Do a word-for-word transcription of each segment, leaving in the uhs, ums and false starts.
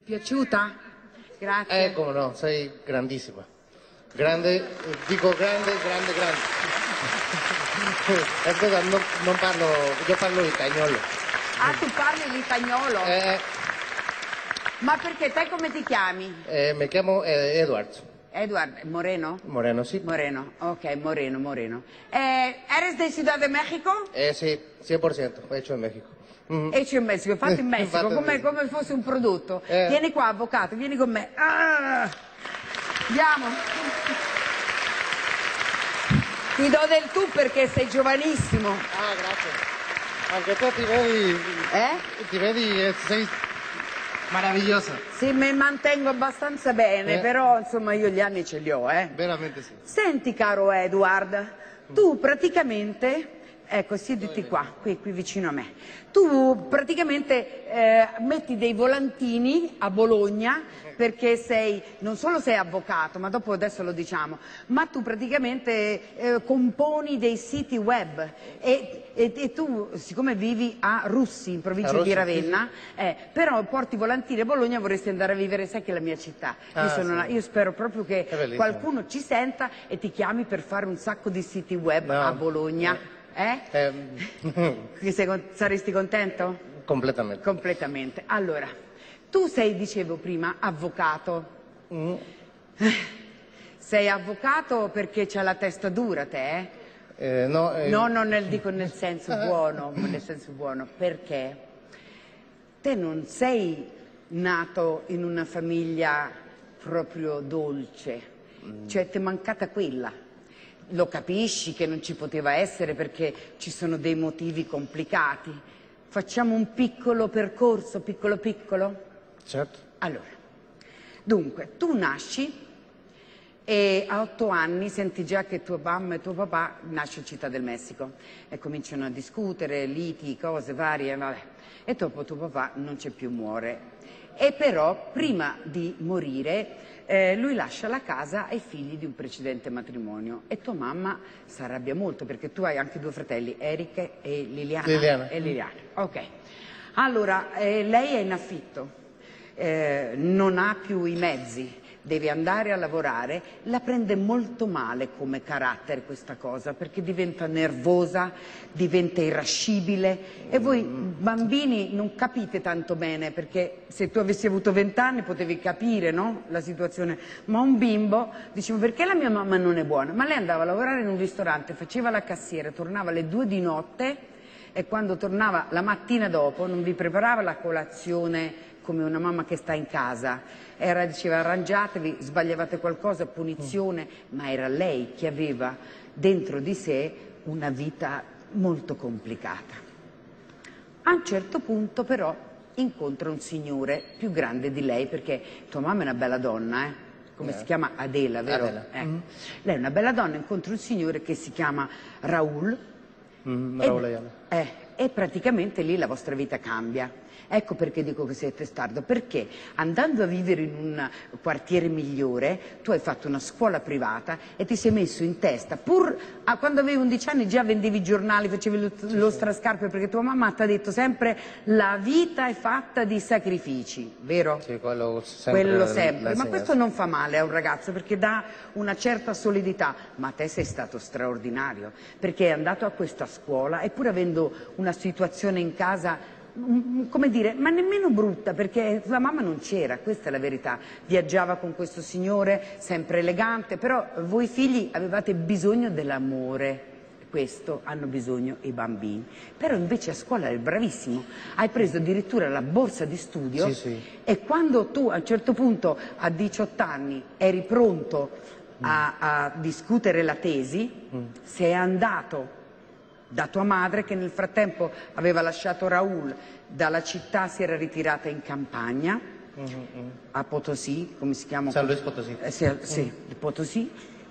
Piaciuta? Grazie. Eh, come no, sei grandissima. Grande, dico grande, grande, grande. Eh, scusa, non, non parlo, io parlo italiano. Ah, tu parli l'itagnolo? Eh, Ma perché te come ti chiami? eh, mi chiamo eh, Edward. Edward Moreno? Moreno, sì. Moreno, ok, Moreno, Moreno. Eh, ¿Eres de Ciudad de México? Eh, sì, cien por ciento, hecho in Messico. Mm. Hecho in Messico, fatto in Messico, Fatto in come, Messico. come fosse un prodotto. Eh. Vieni qua, avvocato, vieni con me. Ah! Andiamo. Ti do del tu perché sei giovanissimo. Ah, grazie. Anche tu ti vedi, Eh? ti vedi, eh, sei meravigliosa. Sì, mi mantengo abbastanza bene, Eh. però insomma io gli anni ce li ho, eh. Veramente sì. Senti, caro Edward, tu praticamente, ecco, siediti qua, qui, qui vicino a me. Tu praticamente eh, metti dei volantini a Bologna perché sei, non solo sei avvocato, ma dopo adesso lo diciamo, ma tu praticamente eh, componi dei siti web e, e, e tu, siccome vivi a Russi, in provincia A Russi, di Ravenna, eh, però porti volantini a Bologna, vorresti andare a vivere, sai che è la mia città. Io, Ah, sono sì. una- io spero proprio che È bellissimo. qualcuno ci senta e ti chiami per fare un sacco di siti web No. a Bologna. Eh? Eh, Che sei con- saresti contento? completamente. Completamente. Allora, tu sei, dicevo prima, avvocato. Mm. Sei avvocato perché c'hai la testa dura, te, eh? Eh, no, eh, No, non nel, dico nel senso buono, nel senso buono, perché te non sei nato in una famiglia proprio dolce, cioè ti è mancata quella. Lo capisci che non ci poteva essere perché ci sono dei motivi complicati. Facciamo un piccolo percorso, piccolo piccolo? certo. Allora, dunque, tu nasci e a otto anni senti già che tua mamma e tuo papà nasce in Città del Messico e cominciano a discutere, liti, cose varie, vabbè. E dopo tuo papà non c'è più, muore. E però, prima di morire, eh, lui lascia la casa ai figli di un precedente matrimonio e tua mamma si arrabbia molto perché tu hai anche due fratelli, Eric e Liliana. Liliana. E Liliana. Ok. Allora, eh, lei è in affitto, eh, non ha più i mezzi, deve andare a lavorare, la prende molto male come carattere questa cosa, perché diventa nervosa, diventa irascibile e voi bambini non capite tanto bene, perché se tu avessi avuto vent'anni potevi capire, no? La situazione, ma un bimbo, dicevo, perché la mia mamma non è buona? Ma lei andava a lavorare in un ristorante, faceva la cassiera, tornava alle due di notte e quando tornava la mattina dopo non vi preparava la colazione come una mamma che sta in casa, era, diceva arrangiatevi, sbagliavate qualcosa, punizione, ma era lei che aveva dentro di sé una vita molto complicata. A un certo punto però incontra un signore più grande di lei, perché tua mamma è una bella donna, eh? Come Eh. si chiama? Adela, vero? Adela. Ecco. Mm. Lei è una bella donna, incontra un signore che si chiama Raul, Mm, e, Raul Ayala. eh, e praticamente lì la vostra vita cambia. Ecco perché dico che sei testardo, perché andando a vivere in un quartiere migliore tu hai fatto una scuola privata e ti sei messo in testa, pur a, quando avevi undici anni già vendevi i giornali, facevi lo, lo strascarpe, perché tua mamma ti ha detto sempre la vita è fatta di sacrifici, vero? Sì, quello sempre. Quello la- sempre, la ma insegna. questo non fa male a un ragazzo perché dà una certa solidità, ma te sei stato straordinario perché è andato a questa scuola e pur avendo una situazione in casa, mm, come dire, ma nemmeno brutta perché tua mamma non c'era, questa è la verità, viaggiava con questo signore sempre elegante, però voi figli avevate bisogno dell'amore. Questo hanno bisogno i bambini, però invece a scuola eri bravissimo, hai preso addirittura la borsa di studio. Sì, sì. E quando tu a un certo punto a diciotto anni eri pronto a, a discutere la tesi, Mm. sei andato da tua madre che nel frattempo aveva lasciato Raul, dalla città si era ritirata in campagna, Mm, mm. a Potosí, come si chiama? San Luis Potosí. Eh, sì, sì, di Potosí.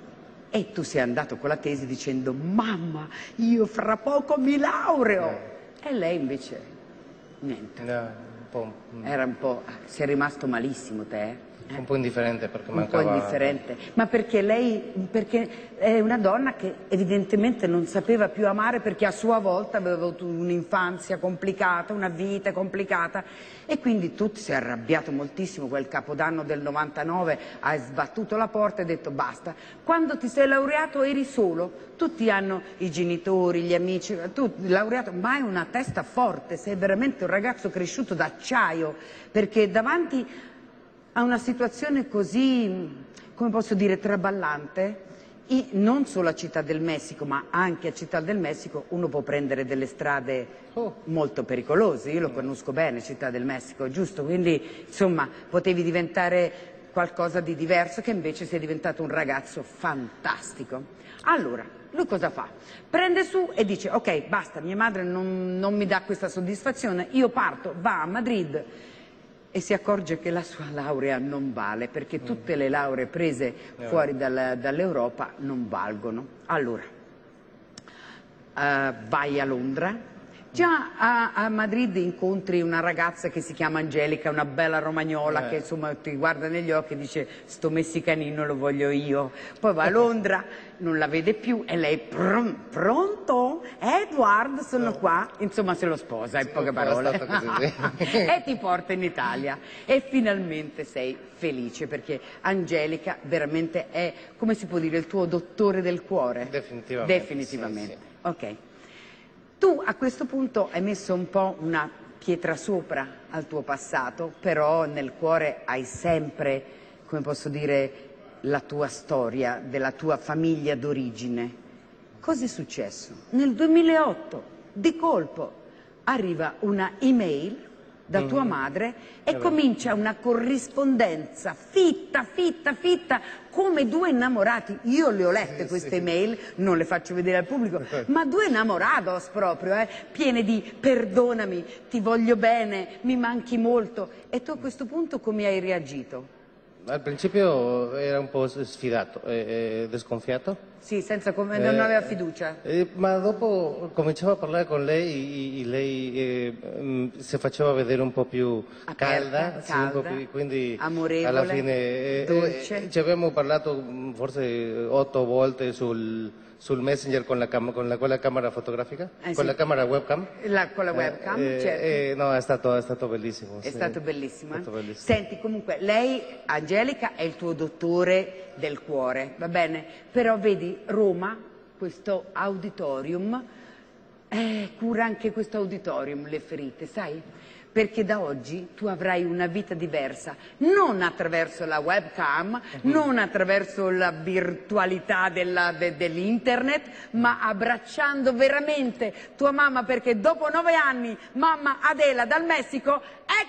E tu sei andato con la tesi dicendo mamma, io fra poco mi laureo. E lei invece niente. No, po'... Era un po'... Sei rimasto malissimo te, eh? Un po' indifferente perché un mancava... po' indifferente, ma perché lei perché è una donna che evidentemente non sapeva più amare perché a sua volta aveva avuto un'infanzia complicata, una vita complicata e quindi tu ti sei arrabbiato moltissimo quel capodanno del novantanove, hai sbattuto la porta e hai detto basta. Quando ti sei laureato eri solo, tutti hanno i genitori, gli amici, tu laureato, ma hai una testa forte, sei veramente un ragazzo cresciuto d'acciaio perché davanti a una situazione così, come posso dire, traballante, e non solo a Città del Messico, ma anche a Città del Messico uno può prendere delle strade molto pericolose, io lo conosco bene Città del Messico, giusto? Quindi insomma potevi diventare qualcosa di diverso che invece sei diventato un ragazzo fantastico. Allora, lui cosa fa? Prende su e dice ok basta, mia madre non, non mi dà questa soddisfazione, io parto, va a Madrid e si accorge che la sua laurea non vale, perché tutte le lauree prese fuori dal, dall'Europa non valgono. Allora, uh, vai a Londra, già a, a Madrid incontri una ragazza che si chiama Angelica, una bella romagnola eh. che insomma ti guarda negli occhi e dice sto messicanino lo voglio io. Poi va a Londra, non la vede più e lei pr pronto? Edward, sono no. qua, insomma se lo sposa in sì, poche parole così, sì. e ti porta in Italia e finalmente sei felice perché Angelica veramente è, come si può dire, il tuo dottore del cuore. Definitivamente. Definitivamente. Sì, sì. Ok. Tu a questo punto hai messo un po' una pietra sopra al tuo passato, però nel cuore hai sempre, come posso dire, la tua storia, della tua famiglia d'origine. Cosa è successo? Nel duemilaotto, di colpo, arriva una email da tua madre e comincia una corrispondenza fitta, fitta, fitta, come due innamorati. Io le ho lette queste email, non le faccio vedere al pubblico, ma due enamorados proprio, eh, piene di perdonami, ti voglio bene, mi manchi molto. E tu a questo punto come hai reagito? Al principio era un po' sfidato, eh, desconfiato. Sì, senza come non eh, aveva fiducia. Eh, ma dopo cominciavo a parlare con lei e lei eh, si faceva vedere un po' più Aperta, calda, sì, calda, un po' più, quindi amorevole, alla fine eh, dolce. Eh, ci abbiamo parlato forse otto volte sul, sul Messenger con la, con la, con la camera fotografica, eh, con sì. la camera webcam. La, con la webcam, eh, certo. Eh, no, è stato, è stato bellissimo. È sì. stato bellissimo, È eh? stato bellissimo. Senti, comunque, lei, Angelica, è il tuo dottore del cuore, va bene? Però vedi, Roma, questo auditorium, eh, cura anche questo auditorium le ferite, sai? Perché da oggi tu avrai una vita diversa, non attraverso la webcam, uh-huh. non attraverso la virtualità de, dell'internet, ma abbracciando veramente tua mamma, perché dopo nove anni mamma Adela dal Messico è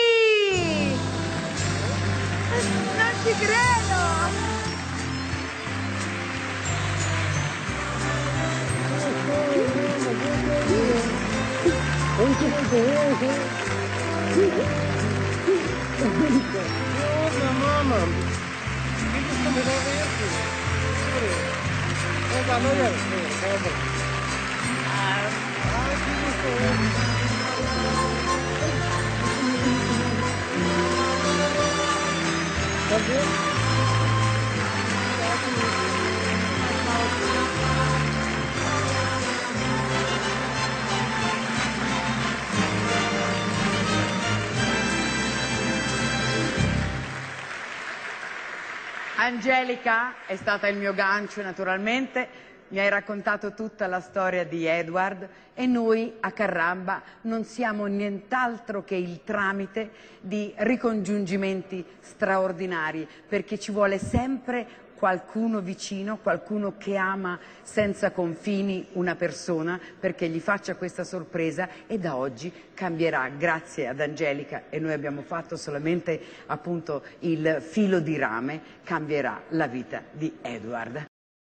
qui! Non ci credo! Cosa, mamma? Che questo mi va verde? Oh, ma non è vero. Ah, che questo è? Va bene? Angelica è stata il mio gancio naturalmente, mi hai raccontato tutta la storia di Edward e noi a Carramba non siamo nient'altro che il tramite di ricongiungimenti straordinari, perché ci vuole sempre qualcuno vicino, qualcuno che ama senza confini una persona perché gli faccia questa sorpresa e da oggi cambierà grazie ad Angelica e noi abbiamo fatto solamente appunto il filo di rame, cambierà la vita di Edward.